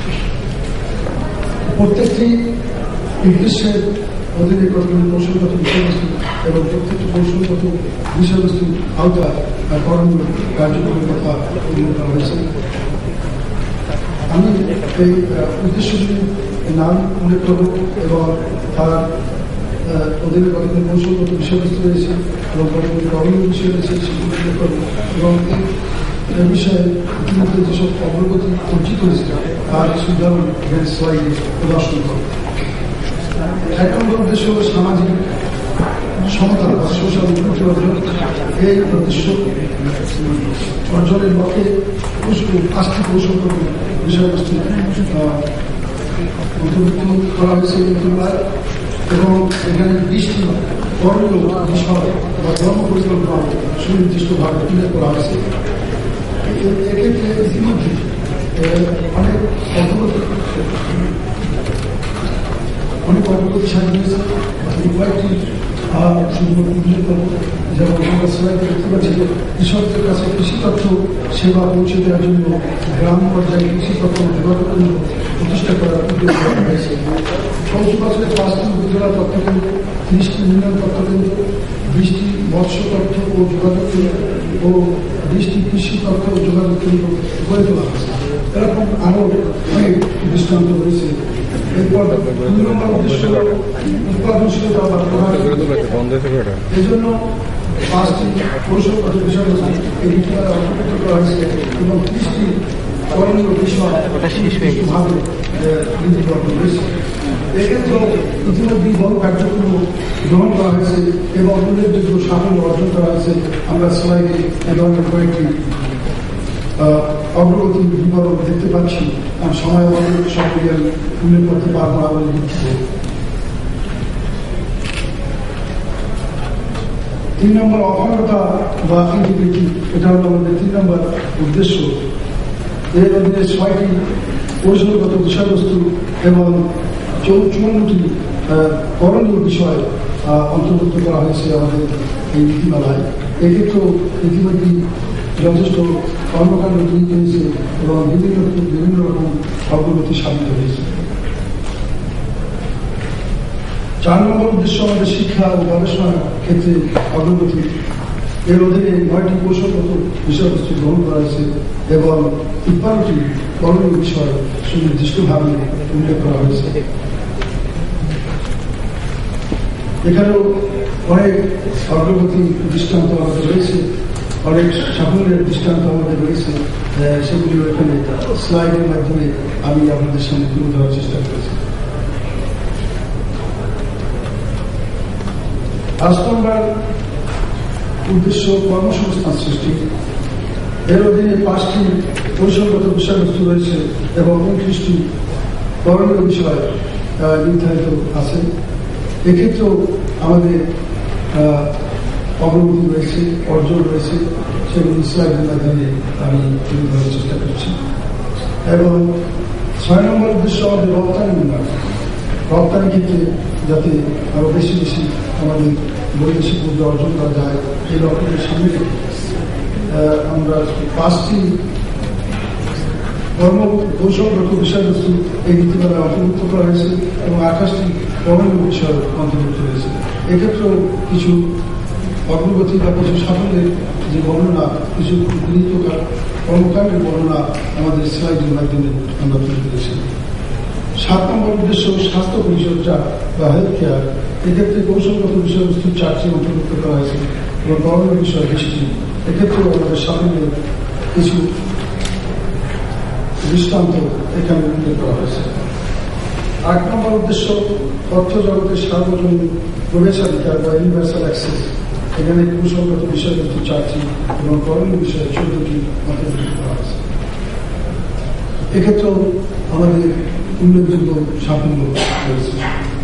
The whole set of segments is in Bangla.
প্রত্যেকটি নির্দেশের অধীনে কতগুলি কৌশলগত বিষয়বস্তু এবং প্রত্যেকটি কৌশলগত বিষয়বস্তু আওতা করণীয় কার্যক্রমের কথা উল্লেখ করা হয়েছে। আমি এই উদ্দেশ্যগুলি নাম উল্লেখ করব এবং তার অধীনে কতগুলি কৌশলগত বিষয়বস্তু রয়েছে এবং কতগুলি করণীয় বিষয় রয়েছে সেগুলি উল্লেখ করব এবং এই বিষয়ে ইতিমধ্যে যেসব অগ্রগতি অর্জিত হয়েছে তার কিছু উদাহরণ স্লাইডে প্রদর্শন করব। এক নম্বর উদ্দেশ্য হল সামাজিক সমতা বা সোশ্যাল ইকুইটি অর্জন। এই উদ্দেশ্য অর্জনের লক্ষ্যে 5টি কৌশলগত বিষয়বস্তু অন্তর্ভুক্ত করা হয়েছে এবং এখানে 20টি করণীয় বিষয় বা কর্ম পরিকল্পনা সুনির্দিষ্টভাবে উল্লেখ করা হয়েছে। এক্ষেত্রে ইতিমধ্যে অনেক অগ্রগতি সাধন হয়েছে। কয়েকটি শুধুমাত্র উল্লেখ করব, যেমন আমরা সবাইকে দেখতে পাচ্ছি যে কৃষকদের কাছে কৃষি তথ্য সেবা পৌঁছে দেওয়ার জন্য গ্রাম পর্যায়ে কৃষি তথ্য যোগাযোগ কেন্দ্র প্রতিষ্ঠা করার উদ্যোগ নেওয়া হয়েছে। চলতি বছরে 5টি উপজেলা তথ্য কেন্দ্র, 30টি ইউনিয়ন তথ্য কেন্দ্র, 20টি মৎস্য তথ্য ও যোগাযোগ কেন্দ্র ও 20টি কৃষি তথ্য ও যোগাযোগ কেন্দ্র গড়ে তোলা হয়েছে। এরকম আরো অনেক দৃষ্টান্ত রয়েছে। এরপর 2 নম্বর উদ্দেশ্য উৎপাদনশীলতা বা এই জন্য 5টি কৌশলগত বিষয়বস্তু এই নীতিমালা অন্তর্ভুক্ত করা হয়েছে এবং 30টি করণীয় বিষয় ভাবে নীতিবদ্ধ রয়েছে। এক্ষেত্রেও ইতিমধ্যে বড় কার্যক্রম গ্রহণ করা হয়েছে এবং উল্লেখযোগ্য সাফল্য অর্জন করা হয়েছে। আমরা সবাইকে এ ধরনের কয়েকটি অগ্রগতির বিবরণ দেখতে পাচ্ছি। আমি সময় সবগুলি উল্লেখ করতে পারবো না বলে দুঃখিত। 3 নম্বর অখণ্ডতা বা ইন্টিগ্রিটি, এটা হল আমাদের 3 নম্বর উদ্দেশ্য। এর অধীনে 6টি কৌশলগত বিষয়বস্তু এবং 54টি করণীয় বিষয় অন্তর্ভুক্ত করা হয়েছে আমাদের এই নীতিমালায়। এক্ষেত্রেও ইতিমধ্যে যথেষ্ট কর্মকাণ্ড গৃহীত হয়েছে এবং বিভিন্ন রকম অগ্রগতি সাধিত হয়েছে। 4 নম্বর উদ্দেশ্য আমাদের শিক্ষা ও গবেষণার ক্ষেত্রে অগ্রগতি। এর অধীনে 9টি কৌশলগত বিষয়বস্তু গ্রহণ করা হয়েছে এবং 52টি করণীয় বিষয় সুনির্দিষ্টভাবে উল্লেখ করা হয়েছে। এখানেও অনেক অগ্রগতি দৃষ্টান্ত আমাদের রয়েছে, অনেক সাফল্যের দৃষ্টান্ত আমাদের রয়েছে। সেগুলিও এখানে স্লাইডের মাধ্যমে আমি আপনাদের সামনে তুলে ধরার চেষ্টা করেছি। 5 নম্বর উদ্দেশ্য কর্মসংস্থান সৃষ্টি। এর অধীনে 5টি কৌশলগত বিষয়বস্তু রয়েছে এবং 29টি করণীয় বিষয় নির্ধারিত আছে। এক্ষেত্রেও আমাদের অগ্রগতি রয়েছে, অর্জন রয়েছে, সেগুলি স্লাইডের মাধ্যমে আমি তুলে ধরার চেষ্টা করছি। এবং 6 নম্বর উদ্দেশ্য আমাদের রপ্তানি উন্নয়ন। রপ্তানি ক্ষেত্রে যাতে আরো বেশি বেশি আমাদের বৈদেশিক মুদ্রা অর্জন করা যায়, এই লক্ষ্যের সামনে আমরা 5টি কৌশলগত বিষয়বস্তু এই নীতিমালায় অন্তর্ভুক্ত করা হয়েছে এবং 28টি করণীয় বিষয় অন্তর্ভুক্ত হয়েছে। এক্ষেত্রেও কিছু অগ্রগতি বা কিছু সাফল্যের যে বর্ণনা, কিছু গৃহীত কর্মকাণ্ডের বর্ণনা আমাদের স্লাইডের মাধ্যমে আমরা তুলে ধরেছি। 7 নম্বর উদ্দেশ্য স্বাস্থ্য পরিচর্যা বা হেলথ কেয়ার। এক্ষেত্রে কৌশলগত বিষয়বস্তু 4টি অন্তর্ভুক্ত করা হয়েছে এবং করণীয় বিষয় 20টি। এক্ষেত্রেও আমাদের সাফল্যের কিছু দৃষ্টান্ত এখানে উল্লেখ করা হয়েছে। 8 নম্বর উদ্দেশ্য তথ্য জগতের সার্বজনীন প্রবেশাধিকার বা ইউনিভার্সাল অ্যাক্সেস। এখানে কৌশলগত বিষয়বস্তু 4টি এবং করণীয় বিষয় 14টি অন্তর্ভুক্ত করা হয়েছে। এক্ষেত্রেও আমাদের উল্লেখযোগ্য সাফল্য রয়েছে।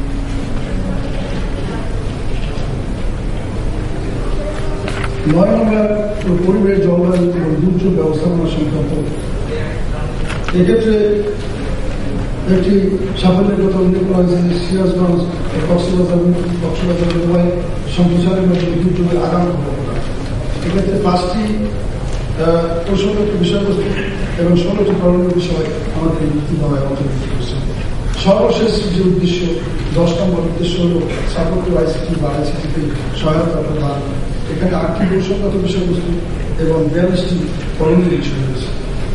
9 নম্বর পরিবেশ, জলবায়ু এবং দুর্যোগ ব্যবস্থাপনা সংক্রান্ত। এক্ষেত্রে একটি সাফল্যের কথা উল্লেখ করা হয়েছে যে সিরাজগঞ্জ কক্সবাজার জলবায়ু সম্প্রচারের মধ্যে দুর্যোগের আগাম খবর। এক্ষেত্রে 5টি কৌশলগত বিষয়বস্তু এবং 16টি করণীয় বিষয় আমাদের এই নীতিমালায় অন্তর্ভুক্ত করছে। সর্বশেষ যে উদ্দেশ্য, 10 নম্বর উদ্দেশ্য হল সাপোর্টিভ আইসিটি বা আইসিটিতে সহায়তা প্রদান। এখানে 8টি কৌশলগত বিষয়বস্তু এবং 42টি করণীয় বিষয় রয়েছে।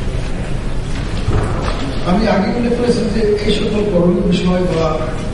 আমি আগে উল্লেখ করেছি যে এই সকল করণীয় বিষয় বা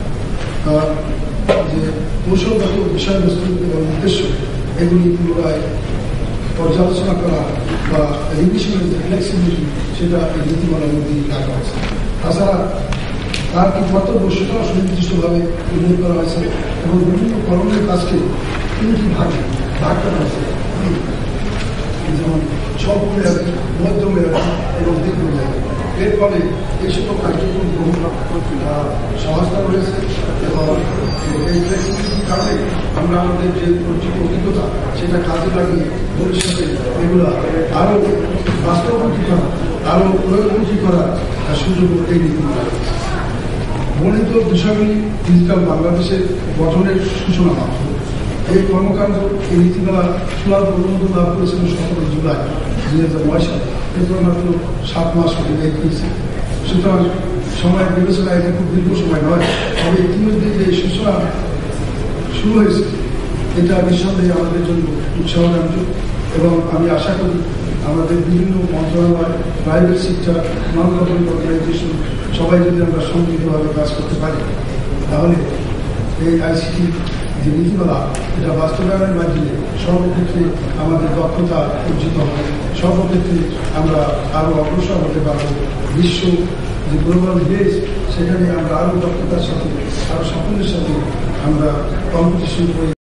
যে কৌশলগত বিষয়বস্তু এবং উদ্দেশ্য এগুলি পুনরায় পর্যালোচনা করা বা রিভিশনের যে ফ্লেক্সিবিলিটি সেটা এই নীতিমালার মধ্যেই রাখা হয়েছে। তাছাড়া তার কি কর্তব্য সেটাও সুনির্দিষ্টভাবে উল্লেখ করা হয়েছে এবং বিভিন্ন করণীয় কাজকে 3টি ভাগে ভাগ করা হয়েছে, যেমন স্বল্প মেয়াদী, মধ্য মেয়াদী এবং দীর্ঘমেয়াদী। এর ফলে এই সকল কার্যক্রম বহু সহজতর হয়েছে এবং এই ফ্লেক্সিবিলিটির কারণে আমরা আমাদের যে অর্জিত অভিজ্ঞতা সেটা কাজে লাগিয়ে ভবিষ্যতে এগুলো আরও বাস্তবমুখী করা, আরও প্রয়োগমুখী করার সুযোগ এই নীতিমালা। বর্ণিত বিষয়গুলি ডিজিটাল বাংলাদেশের গঠনের সূচনা মাত্র। এই কর্মকাণ্ড এই নীতিমালা চূড়ান্ত অনুমোদন লাভ করেছিল 17 জুলাই 2009 সালে। এরপর মাত্র 7 মাস অতিবাহিত হয়েছে। সুতরাং সময়ের বিবেচনায় এটা খুব দীর্ঘ সময় নয়, তবে ইতিমধ্যে যে সূচনা শুরু হয়েছে এটা নিঃসন্দেহে আমাদের জন্য উৎসাহজনক এবং আমি আশা করি আমাদের বিভিন্ন মন্ত্রণালয়, private sector, non government organisation সবাই যদি আমরা সম্মিলিতভাবে কাজ করতে পারি তাহলে এই আইসিটি যে নীতিমালা এটা বাস্তবায়নের মাধ্যমে সর্বক্ষেত্রে আমাদের দক্ষতা অর্জিত হবে, সর্বক্ষেত্রে আমরা আরও অগ্রসর হতে পারব। বিশ্ব যে গ্লোবাল ভিলেজ সেখানে আমরা আরও দক্ষতার সাথে আরও সাফল্যের সাথে আমরা কম্পিটিশন করে